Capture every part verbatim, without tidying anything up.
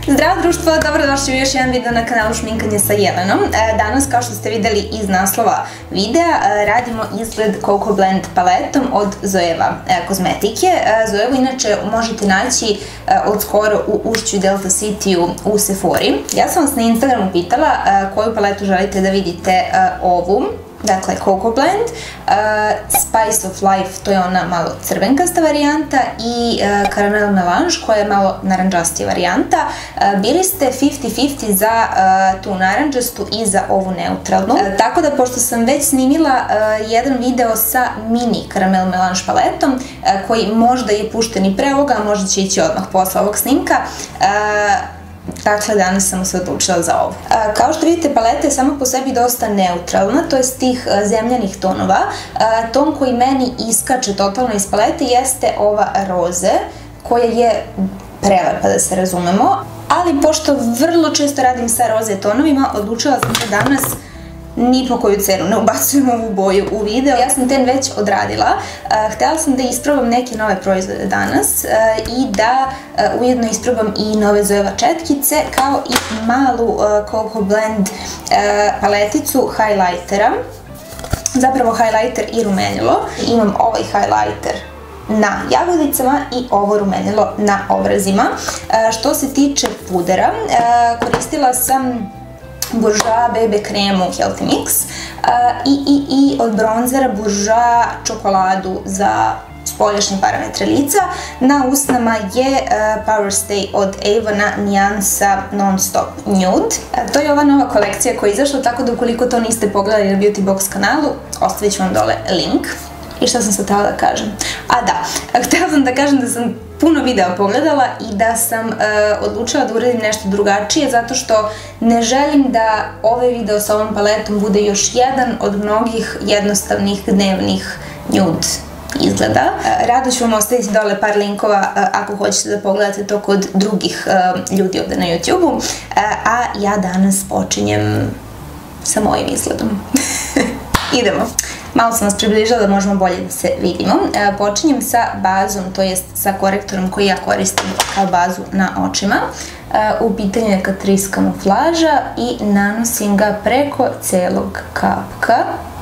Zdravo društvo, dobrodošli u još jedan video na kanalu Šminkanje sa Jelenom. Danas, kao što ste videli iz naslova videa, radimo izgled Coco Blend paletom od Zoeva kozmetike. Zoevu inače možete naći od skoro u Ušću i Delta City-u u Sephori. Ja sam vas na Instagramu pitala koju paletu želite da vidite ovu. Dakle, Coco Blend, Spice of Life, to je ona malo crvenkasta varijanta, i Caramel Melange koja je malo naranđastija varijanta. Bili ste fifty fifty za tu naranđastu i za ovu neutralnu. Tako da, pošto sam već snimila jedan video sa mini Caramel Melange paletom, koji možda je pušten i pre ovoga, a možda će ići odmah posle ovog snimka, dakle, danas sam se odlučila za ovo. Kao što vidite, paleta je sama po sebi dosta neutralna, to je tih zemljanih tonova. Ton koji meni iskače totalno iz palete jeste ova roze, koja je prelepa, da se razumemo, ali pošto vrlo često radim sa roze tonovima, odlučila sam da danas ni po koju cenu ne ubacujem ovu boju u video. Ja sam ten već odradila. Htela sam da isprobam neke nove proizvode danas i da ujedno isprobam i nove Zoeva četkice, kao i malu Coco Blend paleticu highlightera. Zapravo highlighter i rumenilo. Imam ovaj highlighter na jagodicama i ovo rumenilo na obrazima. Što se tiče pudera, koristila sam Bourjois B B kremu Healthy Mix i od bronzera Bourjois čokoladu za spoljašnje parametre lica. Na usnama je Power Stay od Avona nijansa Non-Stop Nude. To je ova nova kolekcija koja je izašla, tako da ukoliko to niste pogledali na Beauty Box kanalu, ostavit ću vam dole link. I šta sam sad htjela da kažem? A da, htjela sam da kažem da sam puno videa pogledala i da sam odlučila da uradim nešto drugačije, zato što ne želim da ovaj video sa ovom paletom bude još jedan od mnogih jednostavnih dnevnih nude izgleda. Rado ću vam ostaviti dole par linkova ako hoćete da pogledate to kod drugih ljudi ovde na YouTube-u, a ja danas počinjem sa mojim izgledom. Idemo. Malo sam vas približila da možemo bolje da se vidimo. Počinjem sa bazom, to jest sa korektorom koji ja koristim kao bazu na očima. U pitanju je Catrice kamuflaža i nanosim ga preko celog kapka.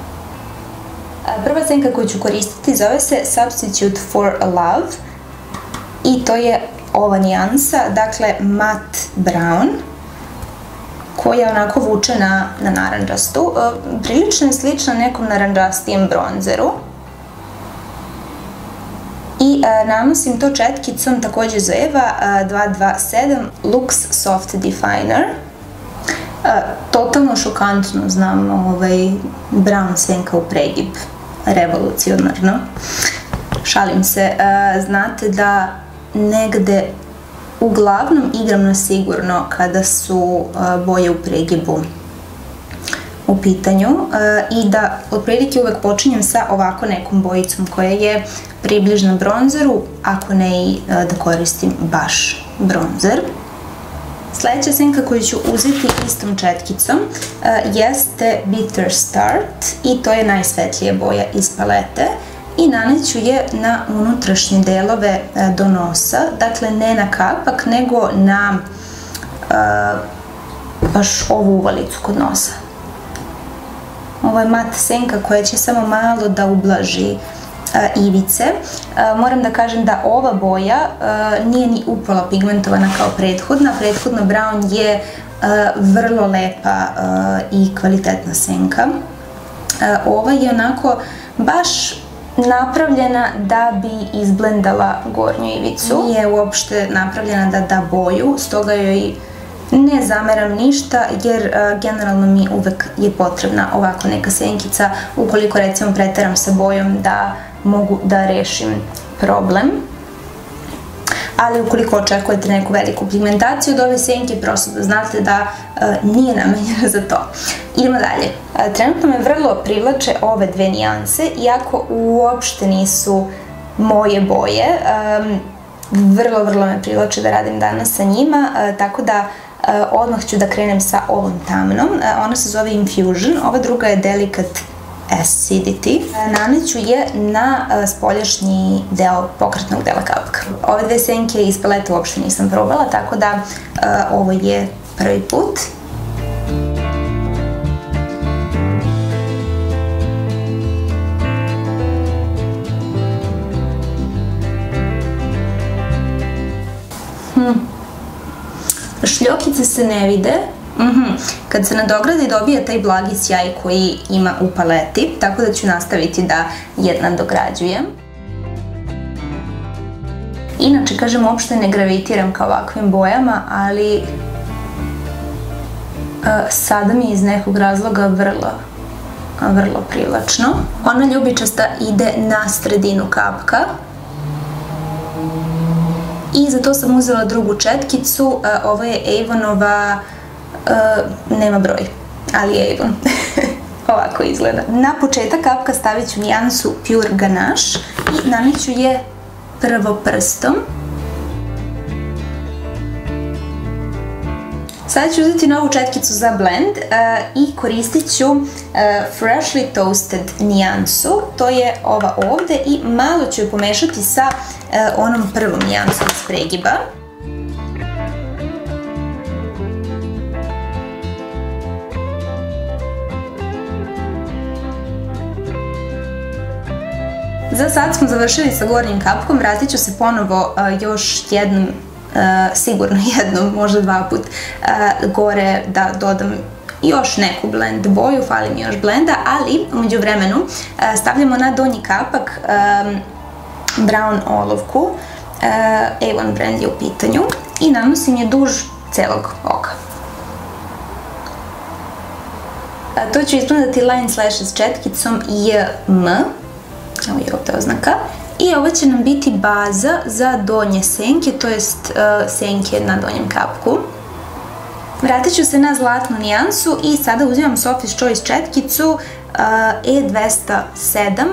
Prva senka koju ću koristiti zove se Substitute for Love i to je ova nijansa, dakle matte brown, koja onako vuče na naranđastu. Prilično je slična nekom naranđastijem bronzeru. I nanosim to četkicom takođe Zoeva dva dva sedam Lux Soft Definer. Totalno šokantno, znam, brown senka u pregib. Revolucionarno. Šalim se. Znate da negde uglavnom igram na sigurno kada su boje u pregibu u pitanju i da otprilike uvek počinjem sa ovako nekom bojicom koja je približna bronzeru, ako ne i da koristim baš bronzer. Sledeća senka koju ću uzeti istom četkicom jeste Bitter Start i to je najsvetlija boja iz palete. I naneću je na unutrašnje delove do nosa, dakle ne na kapak, nego na baš ovu uvalicu kod nosa. Ovo je mat senka koja će samo malo da ublaži ivice. Moram da kažem da ova boja nije ni upola pigmentovana kao prethodna. Prethodna brown je vrlo lepa i kvalitetna senka. Ova je onako baš napravljena da bi izblendala gornju ivicu. Nije uopšte napravljena da da boju, stoga joj ne zameram ništa, jer generalno mi uvek je potrebna ovako neka senkica ukoliko recimo preteram sa bojom da mogu da rešim problem. Ali ukoliko očekujete neku veliku pigmentaciju od ove senke, prosto da znate da nije namenjena za to. Idemo dalje. Trenutno me vrlo privlače ove dve nijanse, iako uopšte nisu moje boje. Vrlo, vrlo me privlače da radim danas sa njima, tako da odmah ću da krenem sa ovom tamnom. Ona se zove Infusion, ova druga je Delicate Acidity. Naneću je na spoljašnji deo pokretnog dela kapka. Ove dve senke iz paleta uopšte nisam probala, tako da ovo je prvi put. Šljokice se ne vide. Kad se nadogradi dobija taj blagi sjaj koji ima u paleti, tako da ću nastaviti da je nadograđujem. Inače, kažem, uopšte ne gravitiram ka ovakvim bojama, ali sada mi iz nekog razloga vrlo, vrlo privlačno. Ona ljubičasta ide na sredinu kapka. I za to sam uzela drugu četkicu, ovo je Avonova, nema broj, ali je Avon. Ovako izgleda. Na početak kapka stavit ću nijansu Pure Ganache i naneću je prvo prstom. Sada ću uzeti novu četkicu za blend i koristit ću Freshly Toasted nijansu, to je ova ovde, i malo ću je pomešati sa onom prvom nijansom iz pregiba. Za sad smo završili sa gornjim kapkom, vratit ću se ponovo još jednom, sigurno jednom, možda dva put gore da dodam još neku blend boju, fali mi još blenda, ali umeđu vremenu stavljamo na donji kapak brown olovku, Avon brand je u pitanju, i nanosim je duž celog oka. To ću isplanati Line Slashes četkicom J M, ovo je ovdje oznaka, i ovo će nam biti baza za donje senke, to jest senke na donjem kapku. Vratit ću se na zlatnu nijansu i sada uzimam Sophie's Choice četkicu E dvesta sedam.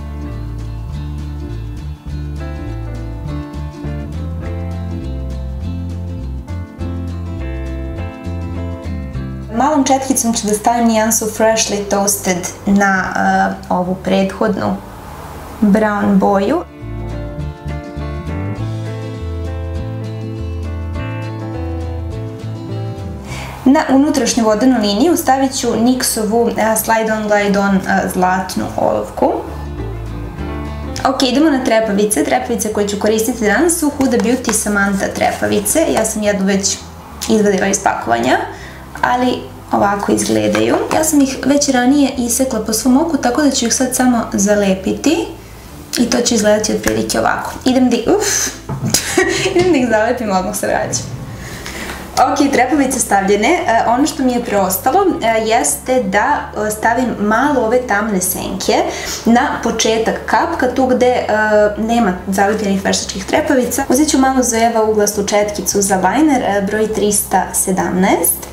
Malom četkicom ću da stavim nijansu Freshly Toasted na ovu prethodnu brown boju. Na unutrašnju vodenu liniju stavit ću Nixovu Slide On Glide On zlatnu olovku. Ok, idemo na trepavice. Trepavice koje ću koristiti danas su Huda Beauty Samantha trepavice. Ja sam jednu već izvadila iz pakovanja, ali ovako izgledaju. Ja sam ih već ranije isekla po svom oku, tako da ću ih sad samo zalepiti. I to će izgledati otprilike ovako. Idem da ih, uff, idem da ih zalepim, odmah se vraćam. Ok, trepavice stavljene. Ono što mi je preostalo jeste da stavim malo ove tamne senke na početak kapka, tu gde nema zalepljenih veštačkih trepavica. Uzet ću malo Zoeva uglastu četkicu za liner, broj trista sedamnaest.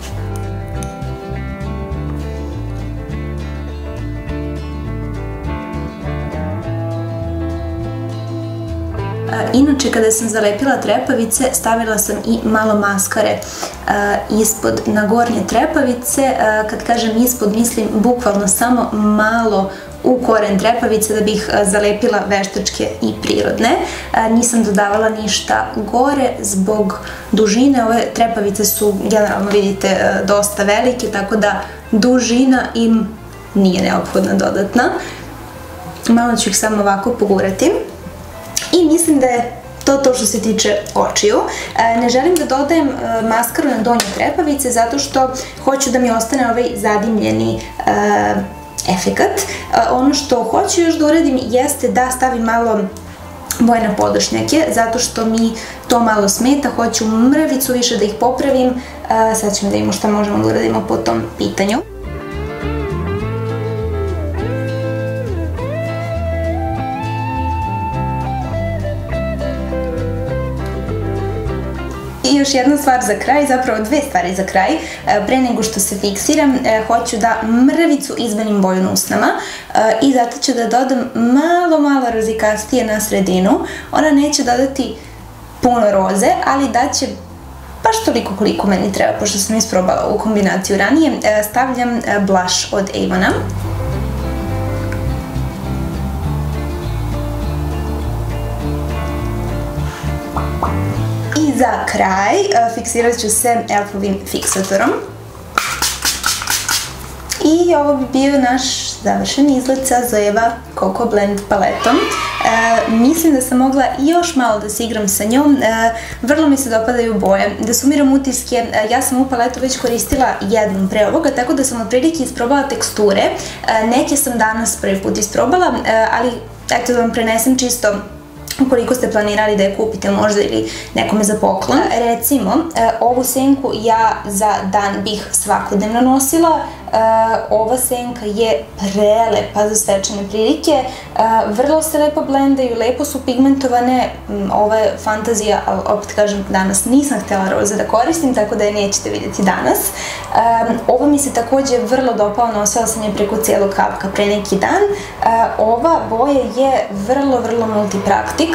Inače, kada sam zalepila trepavice, stavila sam i malo maskare ispod na gornje trepavice. Kad kažem ispod, mislim bukvalno samo malo u koren trepavice da bih zalepila veštačke i prirodne. Nisam dodavala ništa gore zbog dužine. Ove trepavice su, generalno vidite, dosta velike, tako da dužina im nije neophodna dodatna. Malo ću ih samo ovako pogurati. I mislim da je to to što se tiče očiju. Ne želim da dodajem maskaru na donje trepavice zato što hoću da mi ostane ovaj zadimljeni efekat. Ono što hoću još da uradim jeste da stavim malo boje na podošnjake, zato što mi to malo smeta. Hoću mrvicu više da ih popravim. Sad ćemo da vidimo šta možemo da uradimo po tom pitanju. I još jedna stvar za kraj, zapravo dve stvari za kraj. Pre nego što se fiksiram, hoću da mrvicu izmenim boju na usnama i zato ću da dodam malo, malo rozikastije na sredinu. Ona neće dodati puno roze, ali daće baš toliko koliko meni treba, pošto sam isprobala ovu kombinaciju ranije. Stavljam blush od Avona. I za kraj fiksirat ću se elfovim fiksatorom. I ovo bi bio naš završen izgled sa Zoeva Coco Blend paletom. E, mislim da sam mogla još malo da se igram sa njom, e, vrlo mi se dopadaju boje. Da sumiram utiske, e, ja sam u paletu već koristila jednom pre ovoga, tako da sam otprilike isprobala teksture. E, neke sam danas prvi put isprobala, e, ali eto da vam prenesem čisto ukoliko ste planirali da je kupite možda ili nekome za poklon. Recimo, ovu senku ja za dan bih svakodnevno nosila. Ova senka je prelepa za svečane prilike. Vrlo se lepo blendaju, lepo su pigmentovane. Ova je fantazija, ali opet kažem, danas nisam htjela roze da koristim, tako da je nećete vidjeti danas. Ova mi se takođe vrlo dopala, nosila sam je preko cijelog kapka pre neki dan. Ova boja je vrlo, vrlo multipraktik.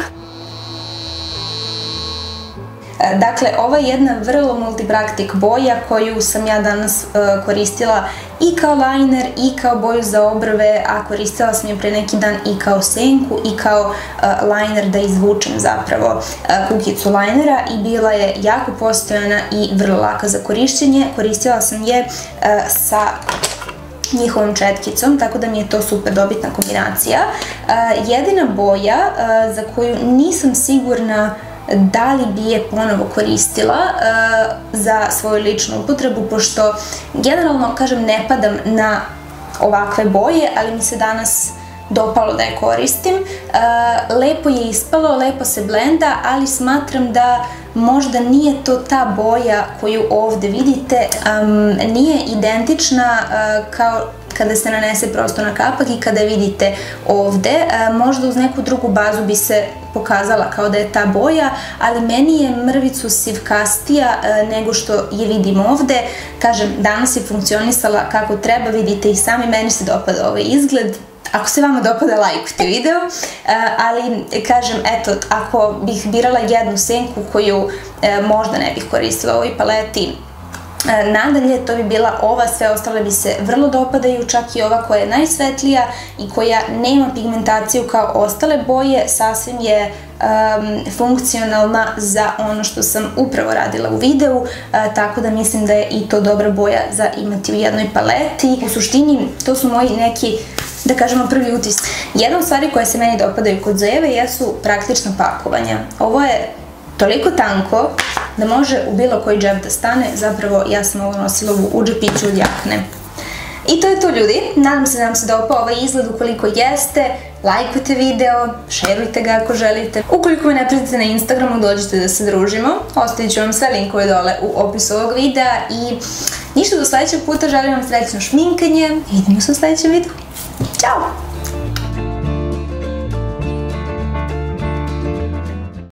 Dakle, ova je jedna vrlo multipraktik boja koju sam ja danas koristila i kao liner i kao boju za obrve, a koristila sam je pre neki dan i kao senku i kao liner da izvučem zapravo kukicu linera i bila je jako postojana i vrlo laka za korišćenje. Koristila sam je sa njihovom četkicom, tako da mi je to super dobitna kombinacija. Jedina boja za koju nisam sigurna da li bi je ponovo koristila za svoju ličnu upotrebu, pošto generalno, kažem, ne padam na ovakve boje, ali mi se danas dopalo da je koristim. Lepo je ispalo, lepo se blenda, ali smatram da možda nije to ta boja koju ovde vidite, nije identična kao kada se nanese prosto na kapak i kada je vidite ovde. Možda uz neku drugu bazu bi se pokazala kao da je ta boja, ali meni je mrvicu sivkastija nego što je vidim ovde. Kažem, danas je funkcionisala kako treba, vidite i sami, meni se dopada ovaj izgled. Ako se vama dopada, lajkujte video, ali kažem, eto, ako bih birala jednu senku koju možda ne bih koristila u ovoj paleti, nadalje, to bi bila ova, sve ostale bi se vrlo dopadaju, čak i ova koja je najsvetlija i koja nema pigmentaciju kao ostale boje, sasvim je funkcionalna za ono što sam upravo radila u videu, tako da mislim da je i to dobra boja za imati u jednoj paleti. U suštini, to su moji neki, da kažemo, prvi utis. Jedna od stvari koje se meni dopadaju kod Zoeve jesu praktična pakovanja. Ovo je toliko tanko da može u bilo koji džep da stane, zapravo ja sam ovo nosila u džepiću od jakne. I to je to, ljudi, nadam se da vam se dopao ovaj izgled. Ukoliko jeste, lajkujte video, šerujte ga ako želite. Ukoliko me ne pratite na Instagramu, dođite da se družimo, ostavit ću vam sve linkove dole u opisu ovog videa i ništa, do sledećeg puta, želim vam srećno šminkanje i vidimo se u sledećem videu. Ćao!